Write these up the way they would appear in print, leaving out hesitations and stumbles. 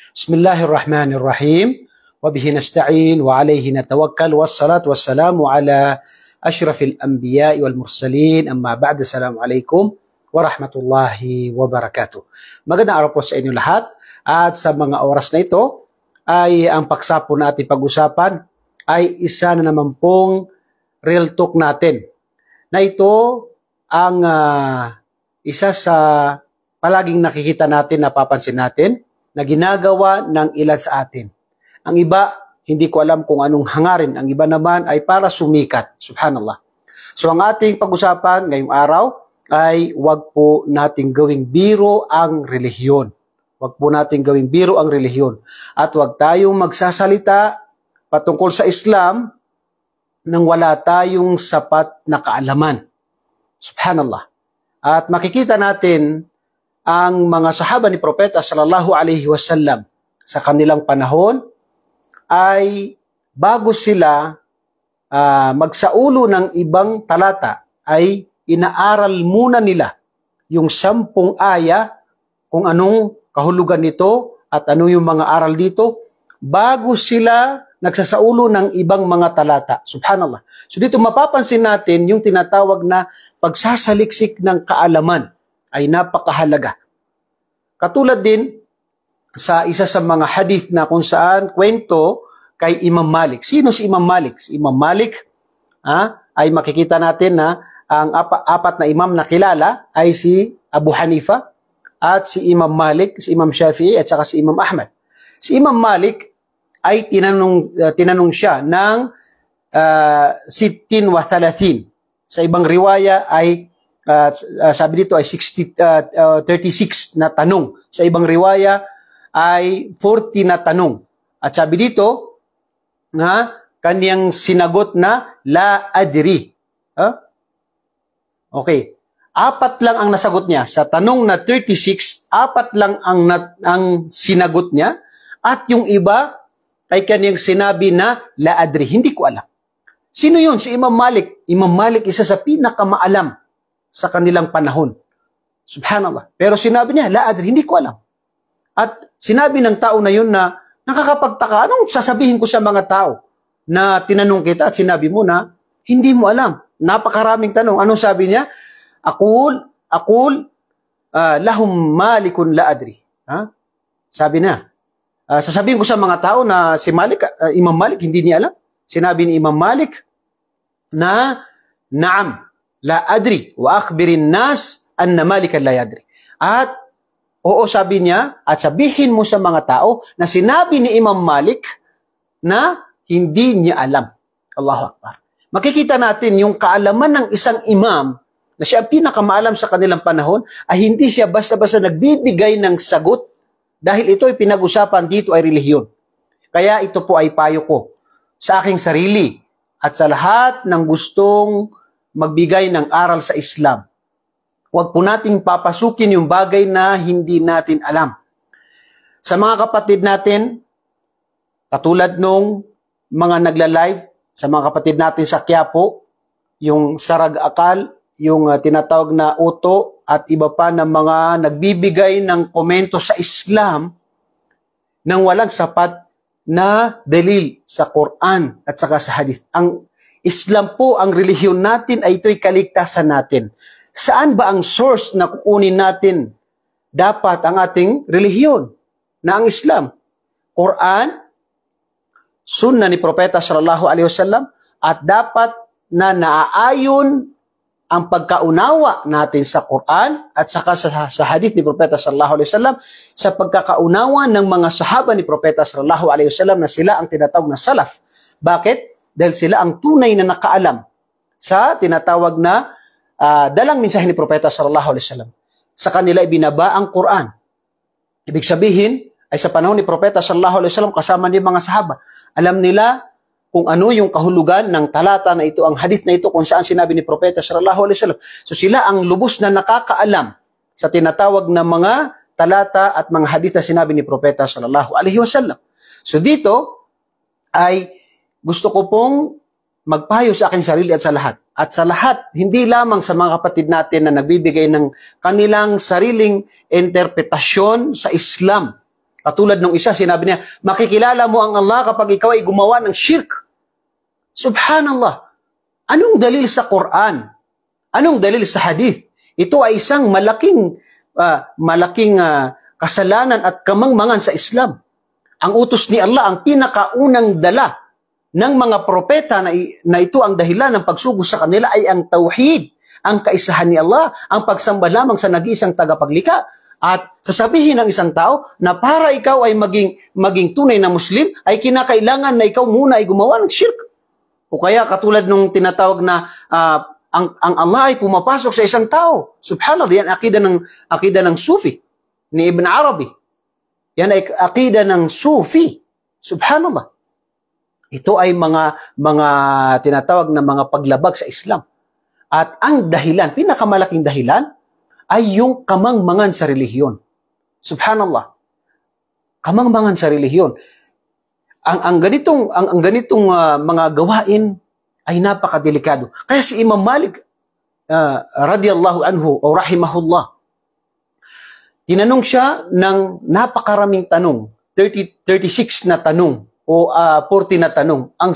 Bismillahirrahmanirrahim. Wabihi nasta'in wa alayhi natawakkal wassalatu wassalamu ala ashrafil anbiya'i wal mursalin. Amma ba'da, assalamualaikum warahmatullahi wabarakatuh. Magandang araw po sa inyo lahat. At sa mga oras na ito ay ang paksa po natin pag-usapan ay isa na naman pong real talk natin. Na ito ang isa sa palaging nakikita natin, napapansin natin, na ginagawa ng ilan sa atin. Ang iba, hindi ko alam kung anong hangarin. Ang iba naman ay para sumikat. Subhanallah. So ang ating pag-usapan ngayong araw ay wag po nating gawing biro ang relihiyon. Wag po nating gawing biro ang relihiyon. At wag tayong magsasalita patungkol sa Islam nang wala tayong sapat na kaalaman. Subhanallah. At makikita natin ang mga sahaba ni Propeta sallallahu alaihi wasallam sa kanilang panahon ay bago sila magsaulo ng ibang talata ay inaaral muna nila yung 10 aya kung anong kahulugan nito at ano yung mga aral dito bago sila nagsasaulo ng ibang mga talata. Subhanallah. So dito mapapansin natin yung tinatawag na pagsasaliksik ng kaalaman ay napakahalaga. Katulad din sa isa sa mga hadith na kung saan kwento kay Imam Malik. Sino si Imam Malik? Si Imam Malik ay makikita natin na ang apat na imam na kilala ay si Abu Hanifa at si Imam Malik, si Imam Shafi'i at saka si Imam Ahmad. Si Imam Malik ay tinanong siya ng 36. Sa ibang riwaya ay sabi dito ay 36 na tanong. Sa ibang riwaya ay 40 na tanong. At sabi dito na kaniyang sinagot na la adri. Okay. 4 lang ang nasagot niya. Sa tanong na 36, 4 lang ang sinagot niya. At yung iba ay kaniyang sinabi na la adri. Hindi ko alam. Sino yun? Si Imam Malik. Imam Malik isa sa pinakamaalam sa kanilang panahon. Subhanallah. Pero sinabi niya, la adri, hindi ko alam. At sinabi ng tao na yun na nakakapagtaka, anong sasabihin ko sa mga tao na tinanong kita at sinabi mo na hindi mo alam. Napakaraming tanong. Anong sabi niya? Aqul, lahum malikun la adri. Sabi na. Sasabihin ko sa mga tao na si Malik, Imam Malik, hindi niya alam. Sinabi ni Imam Malik na na'am, la adri wa akhbirin nas anna malikan la yadri. At oo, sabi niya, at sabihin mo sa mga tao na sinabi ni Imam Malik na hindi niya alam. Allahu Akbar. Makikita natin yung kaalaman ng isang imam na siya pinakamaalam sa kanilang panahon ay hindi siya basta-basta nagbibigay ng sagot dahil ito ay pinag-usapan dito ay relihiyon. Kaya ito po ay payo ko sa aking sarili at sa lahat ng gustong magbigay ng aral sa Islam. Huwag po nating papasukin yung bagay na hindi natin alam. Sa mga kapatid natin, katulad nung mga nagla-live, sa mga kapatid natin sa Quiapo, yung Sarag Akal, yung tinatawag na Uto, at iba pa ng mga nagbibigay ng komento sa Islam nang walang sapat na dalil sa Quran at saka sa Hadith. Ang Islam po, ang relihiyon natin ay ito'y kaligtasan natin. Saan ba ang source na kukunin natin dapat ang ating relihiyon na ang Islam? Quran, Sunnah ni Propeta sallallahu alaihi wasallam, at dapat na naaayon ang pagkaunawa natin sa Quran at saka sa Hadith ni Propeta sallallahu alaihi wasallam sa pagkakaunawa ng mga sahaba ni Propeta sallallahu alaihi wasallam na sila ang tinatawag na salaf. Bakit? Dahil sila ang tunay na nakaalam sa tinatawag na dalang mensahe ni Propeta sallallahu alaihi wasallam. Sa kanila ibinaba ang Quran. Ibig sabihin ay sa panahon ni Propeta sallallahu alaihi wasallam kasama ni mga sahaba. Alam nila kung ano yung kahulugan ng talata na ito, ang hadith na ito kung saan sinabi ni Propeta sallallahu alaihi wasallam. So sila ang lubos na nakakaalam sa tinatawag na mga talata at mga hadith na sinabi ni Propeta sallallahu alaihi wasallam. So dito ay gusto ko pong magpayo sa aking sarili at sa lahat. At sa lahat, hindi lamang sa mga kapatid natin na nagbibigay ng kanilang sariling interpretasyon sa Islam. Katulad nung isa, sinabi niya, makikilala mo ang Allah kapag ikaw ay gumawa ng shirk. Subhanallah. Anong dalil sa Quran? Anong dalil sa hadith? Ito ay isang malaking kasalanan at kamangmangan sa Islam. Ang utos ni Allah, ang pinakaunang dala ng mga propeta na ito ang dahilan ng pagsugod sa kanila ay ang tauhid, ang kaisahan ni Allah, ang pagsamba lamang sa nag-iisang tagapaglikha. At sasabihin ng isang tao na para ikaw ay maging tunay na Muslim, ay kinakailangan na ikaw muna ay gumawa ng shirk. O kaya katulad nung tinatawag na ang Allah ay pumapasok sa isang tao. Subhanallah, yan akida ng Sufi ni Ibn Arabi. Yan ay akida ng Sufi. Subhanallah. Ito ay mga tinatawag na mga paglabag sa Islam. At ang dahilan, pinakamalaking dahilan, ay yung kamangmangan sa relihiyon. Subhanallah. Kamangmangan sa relihiyon. Ang ganitong mga gawain ay napakadelikado. Kaya si Imam Malik radiyallahu anhu o rahimahullah, tinanong siya ng napakaraming tanong, 36 na tanong o 40 na tanong. Ang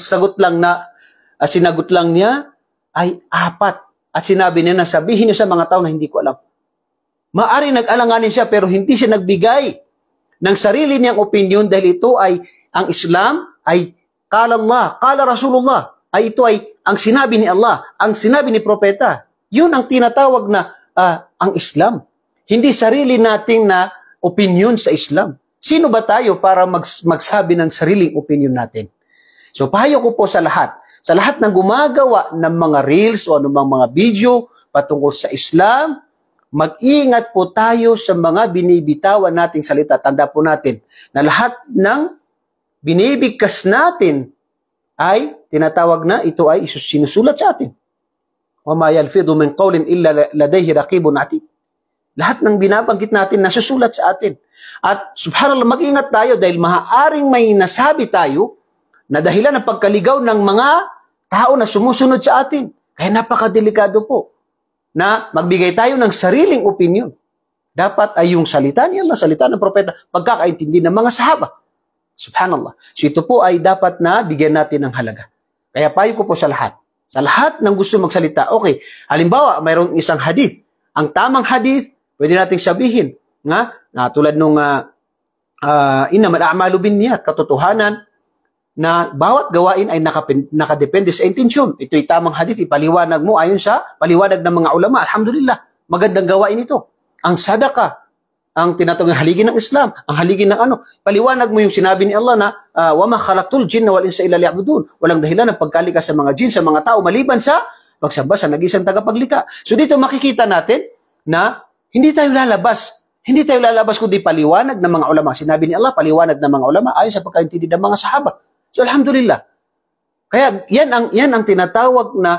sinagot lang niya ay 4. At sinabi niya na sabihin niyo sa mga tao na hindi ko alam. Maari nag-alanganin siya pero hindi siya nagbigay ng sarili niyang opinion dahil ito ay ang Islam ay qala Allah, qala Rasulullah. Ay ito ay ang sinabi ni Allah, ang sinabi ni Propeta. Yun ang tinatawag na ang Islam. Hindi sarili nating na opinion sa Islam. Sino ba tayo para magsabi ng sariling opinion natin? So payo ko po sa lahat ng gumagawa ng mga reels o anumang mga video patungkol sa Islam, mag-ingat po tayo sa mga binibitawan nating salita. Tanda po natin na lahat ng binibigkas natin ay tinatawag na ito ay sinusulat sa atin. وَمَا يَلْفِظُ مِنْ قَوْلٍ إِلَّا لَدَيْهِ رَقِيبٌ عَتِيدٌ. Lahat ng binabanggit natin nasusulat sa atin. At subhanallah, mag-ingat tayo dahil maaaring may nasabi tayo na dahilan ng pagkaligaw ng mga tao na sumusunod sa atin. Kaya napakadelikado po na magbigay tayo ng sariling opinion. Dapat ay yung salita ni Allah, salita ng propeta, pagkakaintindi ng mga sahaba. Subhanallah. So ito po ay dapat na bigyan natin ng halaga. Kaya payo ko po sa lahat ng gusto magsalita. Okay, halimbawa, mayroong isang hadith. Ang tamang hadith, pwede nating sabihin, na tulad nung innamal a'malu binniyat, katotohanan, na bawat gawain ay nakadepende sa intensyon. Ito'y tamang hadith, ipaliwanag mo ayon sa paliwanag ng mga ulama. Alhamdulillah, magandang gawain ito. Ang sadaka, ang tinatawag na haligi ng Islam, ang haligi ng paliwanag mo yung sinabi ni Allah na وَمَا خَلَقْتُ الْجِنَّ وَالْإِنسَ إِلَّا لِيَعْبُدُونَ. Walang dahilan ng pagkalika sa mga jin, sa mga tao, maliban sa pagsamba sa nag-isang tagapaglikha. So dito makikita natin na hindi tayo lalabas kundi paliwanag ng mga ulama. Sinabi ni Allah, paliwanag ng mga ulama ayon sa pagkaintindi ng mga sahaba. So alhamdulillah. Kaya yan ang tinatawag na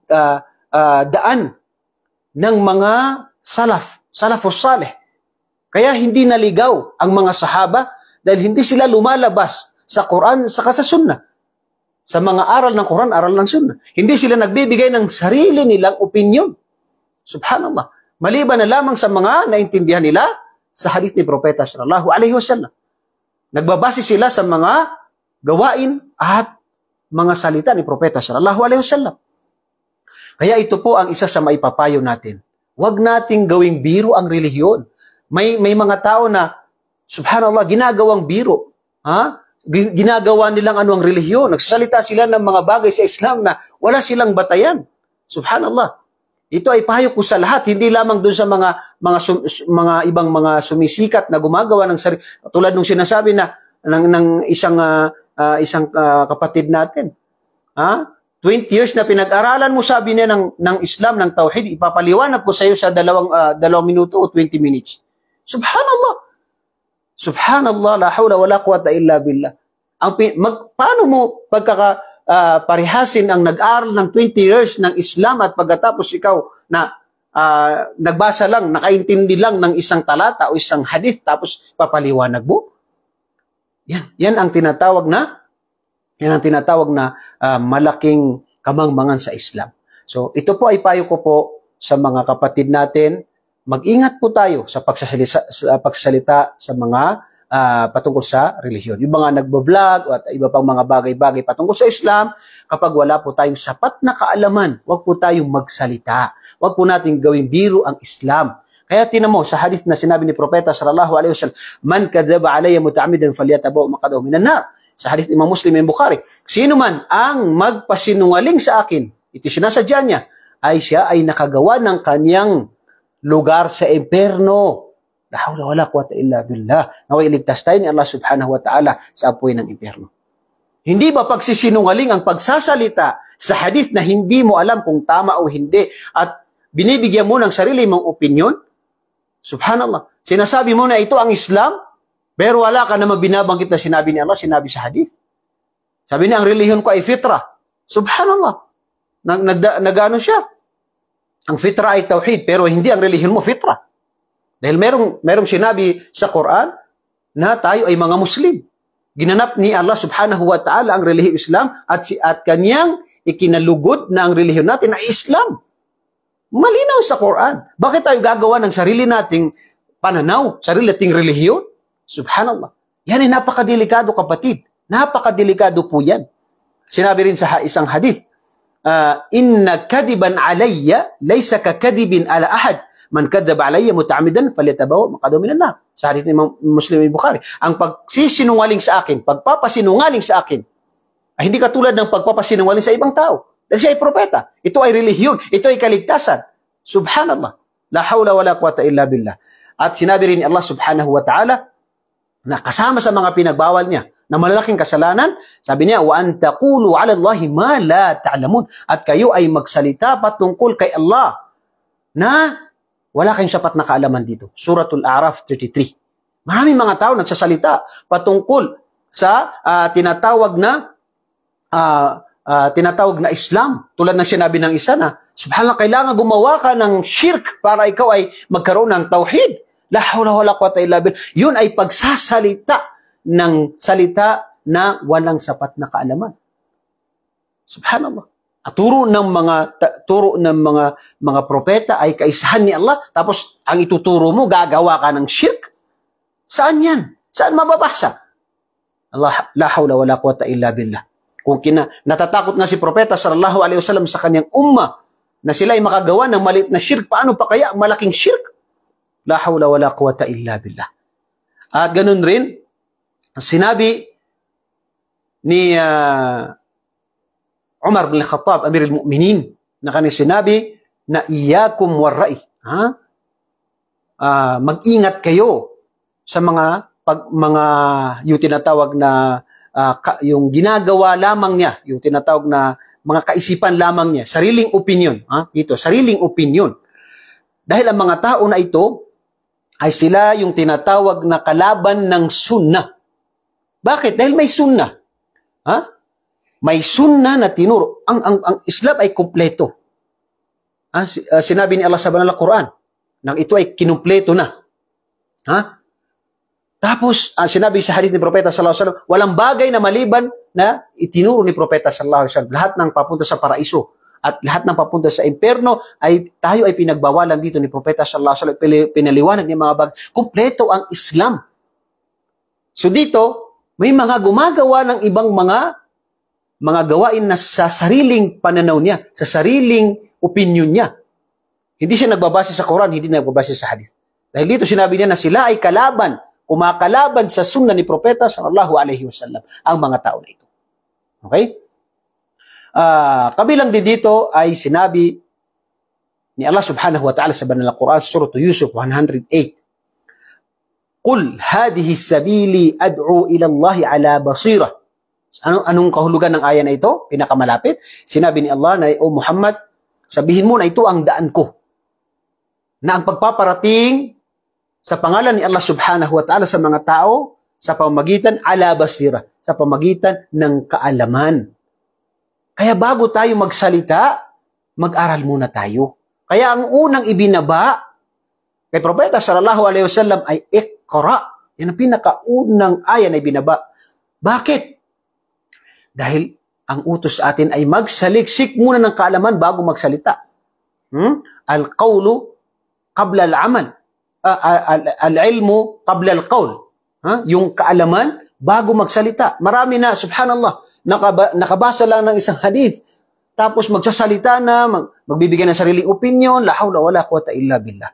daan ng mga salafus salih. Kaya hindi naligaw ang mga sahaba dahil hindi sila lumalabas sa Quran saka sa Sunnah. Sa mga aral ng Quran, aral ng Sunnah. Hindi sila nagbibigay ng sarili nilang opinion. Subhanallah. Maliban na lamang sa mga naintindihan nila sa hadith ni Propeta sallallahu alaihi wasallam. Nagbabase sila sa mga gawain at mga salita ni Propeta sallallahu alaihi wasallam. Kaya ito po ang isa sa maipapayo natin. Huwag nating gawing biro ang relihiyon. May mga tao na, subhanallah, ginagawang biro. Ginagawa nilang ang relihiyon. Nagsasalita sila ng mga bagay sa Islam na wala silang batayan. Subhanallah. Ito ay payo ko sa lahat, hindi lamang doon sa mga ibang mga sumisikat na gumagawa ng sarili. Tulad nung sinasabi na ng isang kapatid natin. 20 years na pinag-aralan mo, sabi niya ng Islam, ng Tauhid, ipapaliwanag ko sa iyo sa 2 minuto o 20 minutes. Subhanallah. Subhanallah, la hawla wala quwata illa billah. Paano mo parihasin ang nag-aral ng 20 years ng Islam at pagkatapos ikaw na nagbasa lang, nakaintindi lang ng isang talata o isang hadith tapos papaliwanag mo? Yan ang tinatawag na malaking kamangmangan sa Islam. So ito po ay payo ko po sa mga kapatid natin. Mag-ingat po tayo sa pagsasalita sa mga patungkol sa relihiyon. Yung mga nagbo-vlog at iba pang mga bagay-bagay patungkol sa Islam, kapag wala po tayong sapat na kaalaman, huwag po tayong magsalita. Huwag po natin gawing biro ang Islam. Kaya tinan mo, sa hadith na sinabi ni Propeta sallallahu alaihi wasallam, man kadhaba alayya muta'ammidan falyatabaw maqadahu minan nar. Sa hadith Imam Muslim and Bukhari, sino man ang magpasinungaling sa akin, ito sinasadya niya, ay siya ay nakagawa ng kanyang lugar sa imperno. La hawla wala quwwata illa billah. Naway iligtas tayo ni Allah subhanahu wa ta'ala sa apoy ng imperno. Hindi ba pagsisinungaling ang pagsasalita sa hadith na hindi mo alam kung tama o hindi at binibigyan mo ng sarili mong opinyon? Subhanallah. Sinasabi mo na ito ang Islam, pero wala ka naman binabanggit na sinabi ni Allah, sinabi sa hadith. Sabi niya, ang relihiyon ko ay fitra. Subhanallah. Nagano siya. Ang fitra ay tauhid, pero hindi ang relihiyon mo fitra. Dahil merong sinabi sa Quran na tayo ay mga Muslim. Ginanap ni Allah subhanahu wa ta'ala ang relihiyong Islam at kanyang ikinalugod na ang relihiyon natin ay Islam. Malinaw sa Quran. Bakit tayo gagawa ng sarili nating pananaw, sarili nating relihiyon? Subhanallah. Yan ay napakadelikado, kapatid. Napakadelikado po yan. Sinabi rin sa isang hadith, inna kadiban alayya laysa ka kadibin ala ahad. Man kadaba alayya muta'ammidan falyatabawa maqadahu minan nar. Sa hadith ni Muslim and Bukhari, ang pagsisinungaling sa akin, pagpapasinungaling sa akin, ay hindi katulad ng pagpapasinungaling sa ibang tao. Dahil siya ay propeta. Ito ay relihiyon. Ito ay kaligtasan. Subhanallah. La hawla wa la quwwata illa billah. At sinabi rin ni Allah subhanahu wa ta'ala na kasama sa mga pinagbawal niya na malalaking kasalanan, sabi niya, wa an taqulu 'ala Allahi ma la ta'lamun. At kayo ay magsalita patungkol kay Allah na wala kayong sapat na kaalaman dito. Suratul A'raf 33. Maraming mga tao nagsasalita patungkol sa tinatawag na Islam. Tulad ng sinabi ng isa na, subhanallah, kailangan gumawa ka ng shirk para ikaw ay magkaroon ng tauhid. La hawla wala quwwata illa billah. Yun ay pagsasalita ng salita na walang sapat na kaalaman. Subhanallah. At turo ng mga propeta ay kaisahan ni Allah, tapos ang ituturo mo, gagawa ka ng shirk. Saan yan? Saan mababasa? Allah, la hawla wala quwwata illa billah. Kung natatakot nga si Propeta sallallahu alaihi wasallam sa kanyang umma na sila ay makagawa ng maliit na shirk, paano pa kaya ang malaking shirk? La hawla wala quwwata illa billah. At ganun rin, sinabi ni Umar bin Khattab, Amir al-Mu'minin, na kanyang sinabi na iyakum warra'i. Mag-ingat kayo sa mga yung tinatawag na yung ginagawa lamang niya, yung tinatawag na mga kaisipan lamang niya, sariling opinion. Ito, sariling opinion. Dahil ang mga tao na ito ay sila yung tinatawag na kalaban ng sunnah. Bakit? Dahil may sunnah. May sunnah na tinuro. Ang Islam ay kumpleto. Sinabi ni Allah sa banal na Quran, nang ito ay kinumpleto na. Tapos, sinabi sa hadith ni Propeta sallallahu alaihi wasallam, walang bagay na maliban na itinuro ni Propeta sallallahu alaihi wasallam. Lahat ng papunta sa paraiso at lahat ng papunta sa imperno ay tayo ay pinagbawalan dito ni Propeta sallallahu alaihi wasallam. Pinaliwanag niya mga bagay. Kumpleto ang Islam. So dito, may mga gumagawa ng ibang mga gawain na sa sariling pananaw niya, sa sariling opinion niya. Hindi siya nagbabase sa Quran, hindi nagbabase sa hadith. Dahil dito sinabi niya na sila ay kumakalaban sa sunnah ni Propeta sallallahu alaihi wasallam ang mga tao na ito. Okay? Kabilang din dito ay sinabi ni Allah subhanahu wa ta'ala sa banal na Quran, Surah Yusuf 108. Qul hadhihi sabili ad'u ila Allah ala basira. Anong kahulugan ng aya na ito? Pinakamalapit. Sinabi ni Allah na, O Muhammad, sabihin mo na ito ang daan ko. Na ang pagpaparating sa pangalan ni Allah subhanahu wa ta'ala sa mga tao, sa pamamagitan ala basira, sa pamamagitan ng kaalaman. Kaya bago tayo magsalita, mag-aral muna tayo. Kaya ang unang ibinaba kay Propeta sallallahu alaihi wasallam ay Iqra. Yan ang pinakaunang aya na ibinaba. Bakit? Dahil ang utos sa atin ay magsaliksik muna ng kaalaman bago magsalita. Al-qawlu qabla al-amal. Al-ilmu qabla al-qawl. yung kaalaman bago magsalita. Marami na, subhanallah, nakabasa lang ng isang hadith, tapos magsasalita na, magbibigay ng sariling opinion, la hawla wala quwata illa billah.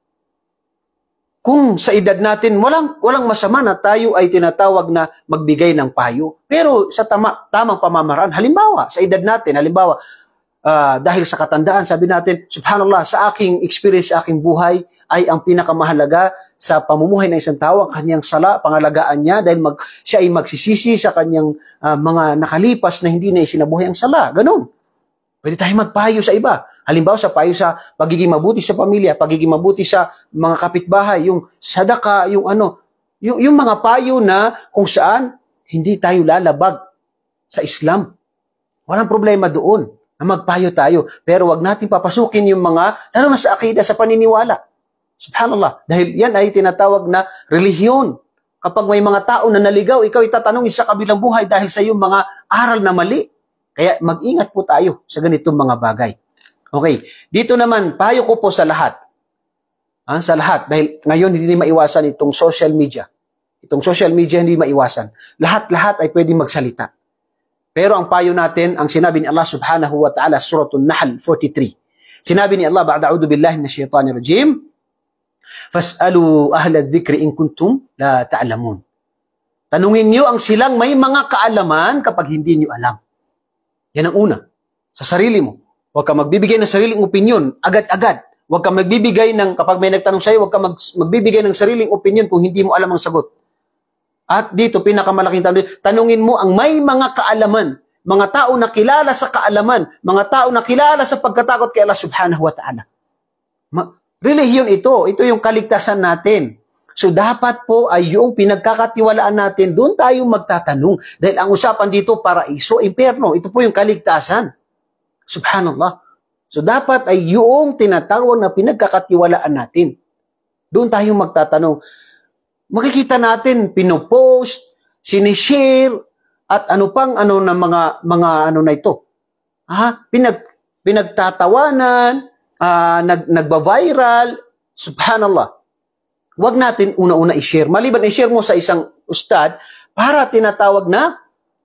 Kung sa edad natin, walang masama na tayo ay tinatawag na magbigay ng payo. Pero sa tamang pamamaraan, halimbawa, sa edad natin, halimbawa, dahil sa katandaan, sabi natin, subhanallah, sa aking experience, sa aking buhay, ay ang pinakamahalaga sa pamumuhay ng isang tao, ang kanyang sala, pangalagaan niya, dahil siya ay magsisisi sa kanyang mga nakalipas na hindi na isinabuhay ang sala. Ganun. Pwede tayo magpayo sa iba. Halimbawa, sa payo sa pagiging mabuti sa pamilya, pagiging mabuti sa mga kapitbahay, yung sadaka, yung mga payo na kung saan hindi tayo lalabag sa Islam. Walang problema doon na magpayo tayo. Pero wag natin papasukin yung mga, lalo na sa akida, sa paniniwala. Subhanallah. Dahil yan ay tinatawag na relihiyon. Kapag may mga tao na naligaw, ikaw itatanungin sa kabilang buhay dahil sa iyong mga aral na mali. Kaya mag-ingat po tayo sa ganitong mga bagay. Okay, dito naman, payo ko po sa lahat. Sa lahat, dahil ngayon hindi maiwasan itong social media. Itong social media hindi maiwasan. Lahat-lahat ay pwedeng magsalita. Pero ang payo natin, ang sinabi ni Allah subhanahu wa ta'ala, Suratul Nahl 43. Sinabi ni Allah, ba'da a'udhu billahi minash shaitanir rajim, fas'alu ahla dhikri in kuntum la ta'lamun. Tanungin niyo ang silang may mga kaalaman kapag hindi niyo alam. Yan ang una. Sa sarili mo. Huwag ka magbibigay ng sariling opinion agad-agad. Huwag ka magbibigay ng, kapag may nagtanong sa'yo, huwag ka magbibigay ng sariling opinion kung hindi mo alam ang sagot. At dito, pinakamalaking tanungin mo ang may mga kaalaman. Mga tao na kilala sa kaalaman. Mga tao na kilala sa pagkatakot kay Allah subhanahu wa ta'ala. Relihiyon ito. Ito yung kaligtasan natin. So, dapat po ay yung pinagkakatiwalaan natin, doon tayo magtatanong. Dahil ang usapan dito, paraiso, impyerno. Ito po yung kaligtasan. Subhanallah. So, dapat ay yung tinatawag na pinagkakatiwalaan natin. Doon tayo magtatanong. Makikita natin, pinopost, sinishare, at ano pang ano na mga ano na ito. Pinagtatawanan, nagba-viral. Subhanallah. Huwag natin una-una i-share. Maliban i-share mo sa isang ustad para tinatawag na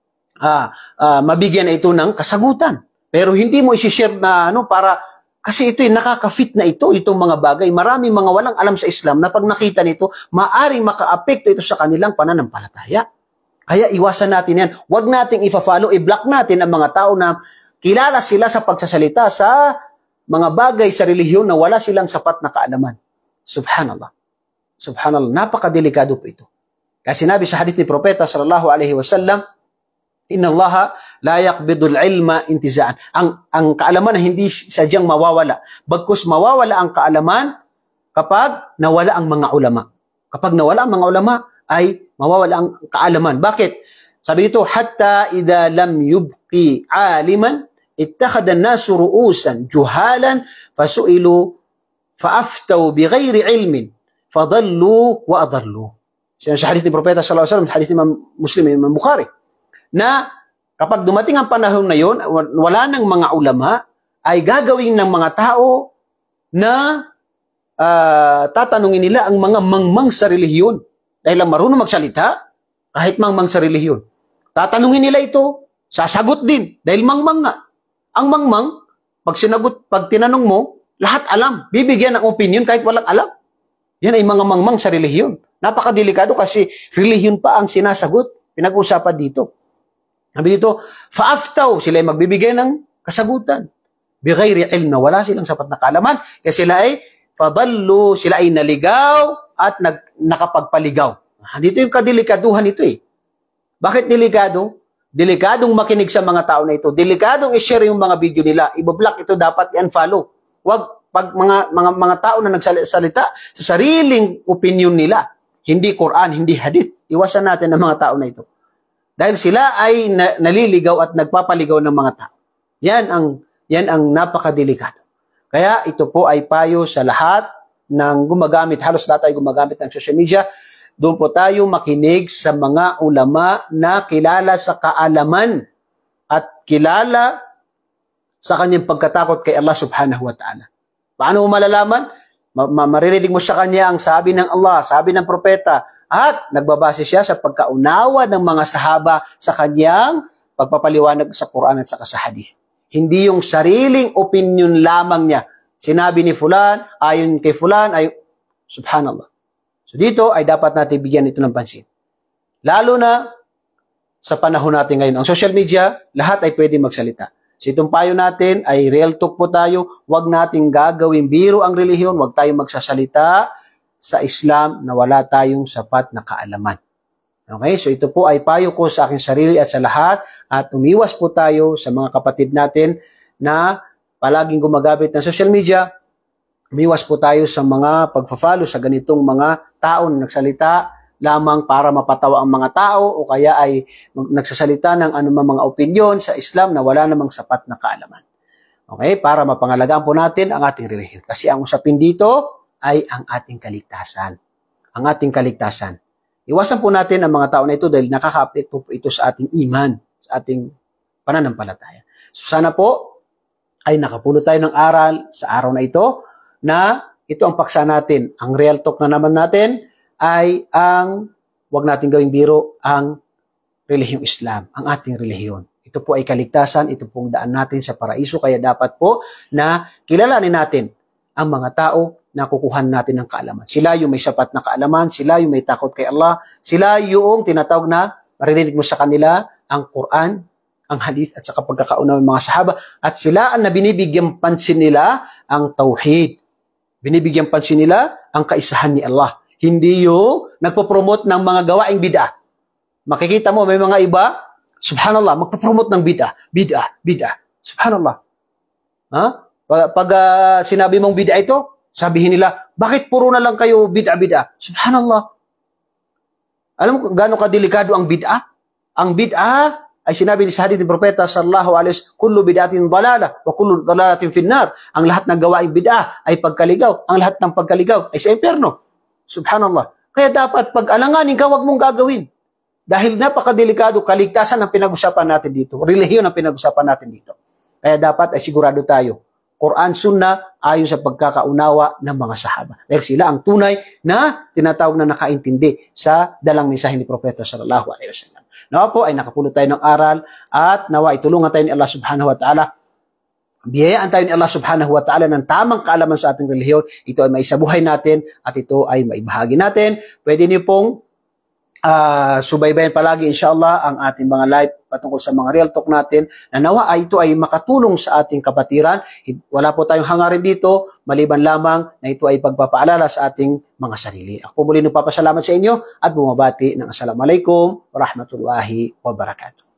mabigyan na ito ng kasagutan. Pero hindi mo i-share na para kasi ito nakaka-fit na itong mga bagay. Maraming mga walang alam sa Islam na pag nakita nito, maaring maka-apekto ito sa kanilang pananampalataya. Kaya iwasan natin yan. Huwag nating i-follow, i-block natin ang mga tao na kilala sila sa pagsasalita sa mga bagay sa relihiyon na wala silang sapat na kaalaman. Subhanallah. Subhanallah, napakadelikado po ito. Kasi sinabi sa hadith ni Propeta sallallahu alaihi wasallam, Inna Allah la yaqbidul ilma intizaan. Ang kaalaman na hindi sadyang mawawala. Bagkus mawawala ang kaalaman kapag nawala ang mga ulama. Kapag nawala ang mga ulama, ay mawawala ang kaalaman. Bakit? Sabi dito, hatta idha lam yubqi aliman, ittakhadha an-nasu ru'usan juhalan, fasu'ilu, fa'aftaw bighayri ilmin, fadallu wa adallu. Sa hadith ni Propeta sallallahu alaihi wasallam, hadith ni Muslim, Imam Bukhari, na kapag dumating ang panahon na yon, wala nang mga ulama, ay gagawin ng mga tao na tatanungin nila ang mga mangmang sa relihiyon. Dahil lang marunong magsalita, kahit mangmang sa relihiyon. Tatanungin nila ito, sasagot din, dahil mangmang nga. Ang mangmang, pag tinanong mo, lahat alam. Bibigyan ng opinion kahit walang alam. Yan ay mga mangmang sa relihiyon. Napakadelikado kasi relihiyon pa ang sinasagot. Pinag-usapan dito. Sabi dito, fa'aftaw, sila ay magbibigay ng kasagutan. Bighayri ilm, na wala silang sapat na kaalaman. Kasi sila ay fadallu, sila ay naligaw at nakapagpaligaw. Dito yung kadelikaduhan ito eh. Bakit delikado? Delikadong makinig sa mga tao na ito. Delikadong i-share yung mga video nila. I-block ito, dapat i-unfollow. Huwag pag mga tao na nagsalita sa sariling opinion nila, hindi Quran, hindi hadith, iwasan natin ang mga tao na ito. Dahil sila ay naliligaw at nagpapaligaw ng mga tao. Yan ang napakadelikado. Kaya ito po ay payo sa lahat ng gumagamit, halos lahat ay gumagamit ng social media. Doon po tayo makinig sa mga ulama na kilala sa kaalaman at kilala sa kanyang pagkatakot kay Allah subhanahu wa ta'ala. Paano mo malalaman? Maririnig mo sa kanya ang sabi ng Allah, sabi ng propeta, At nagbabase siya sa pagkaunawa ng mga sahaba sa kanyang pagpapaliwanag sa Quran at sa hadith. Hindi yung sariling opinion lamang niya. Sinabi ni fulan, ayon kay fulan, ayon, subhanallah. So dito ay dapat natin bigyan ito ng pansin. Lalo na sa panahon natin ngayon. Ang social media, lahat ay pwede magsalita. So itong payo natin ay real talk po tayo. Huwag nating gagawin biro ang relihiyon. Huwag tayong magsasalita sa Islam na wala tayong sapat na kaalaman. Okay? So ito po ay payo ko sa aking sarili at sa lahat. At umiwas po tayo sa mga kapatid natin na palaging gumagamit ng social media. Umiwas po tayo sa mga pagpa-follow sa ganitong mga tao na nagsalita lamang para mapatawa ang mga tao o kaya ay nagsasalita ng anumang mga opinyon sa Islam na wala namang sapat na kaalaman. Okay? Para mapangalagaan po natin ang ating relihiyon. Kasi ang usapin dito ay ang ating kaligtasan. Ang ating kaligtasan. Iwasan po natin ang mga tao na ito dahil nakaka-apekto po ito sa ating iman, sa ating pananampalataya. So sana po ay nakapulot tayo ng aral sa araw na ito ang paksa natin. Ang real talk na naman natin ay wag natin gawing biro ang relihiyong Islam, ang ating relihiyon. Ito po ay kaligtasan, ito pong daan natin sa paraiso, kaya dapat po na kilalanin natin ang mga tao na kukuhan natin ng kaalaman. Sila yung may sapat na kaalaman, sila yung may takot kay Allah, sila yung tinatawag na marinig mo sa kanila ang Quran, ang hadith at sa pagkakaunawa ng mga sahaba, at sila ang binibigyan pansin nila ang tauhid. Binibigyan pansin nila ang kaisahan ni Allah. Hindi yung nagpo-promote ng mga gawaing bid'ah. Makikita mo, may mga iba, subhanallah, magpo-promote ng bid'ah. Subhanallah. Ha? Pag sinabi mong bid'ah ito, sabihin nila, bakit puro na lang kayo bid'ah? Subhanallah. Alam mo gaano kadelikado ang bid'ah? Ang bid'ah ay sinabi ni sa hadith ng propeta sallallahu alaihi wasallam, kullu bid'atin dalalah wa kullu dalalatin finnar. Ang lahat ng gawaing bid'ah ay pagkaligaw. Ang lahat ng pagkaligaw ay sa impyerno. Subhanallah. Kaya dapat pag alanganin ka, wag mong gagawin. Dahil napakadelikado, kaligtasan ang pinag-usapan natin dito. Relihiyon ang pinag-usapan natin dito. Kaya dapat ay sigurado tayo. Quran, Sunnah, ayon sa pagkakaunawa ng mga sahaba. Dahil sila ang tunay na tinatawag na nakaintindi sa dalang mensahe ni Propeta sallallahu alaihi wasallam. Nawa po ay nakapulot tayo ng aral at nawa itulungan tayo ni Allah subhanahu wa ta'ala. Biyayaan tayo ni Allah subhanahu wa ta'ala ng tamang kaalaman sa ating relihiyon. Ito ay maisabuhay natin at ito ay maibahagi natin. Pwede niyo pong subaybayan palagi inshallah ang ating mga live patungkol sa mga real talk natin na nawa ay ito ay makatulong sa ating kapatiran. Wala po tayong hangarin dito, maliban lamang na ito ay pagpapaalala sa ating mga sarili. Ako po muli nagpapasalamat sa inyo at bumabati ng Assalamualaikum warahmatullahi wabarakatuh.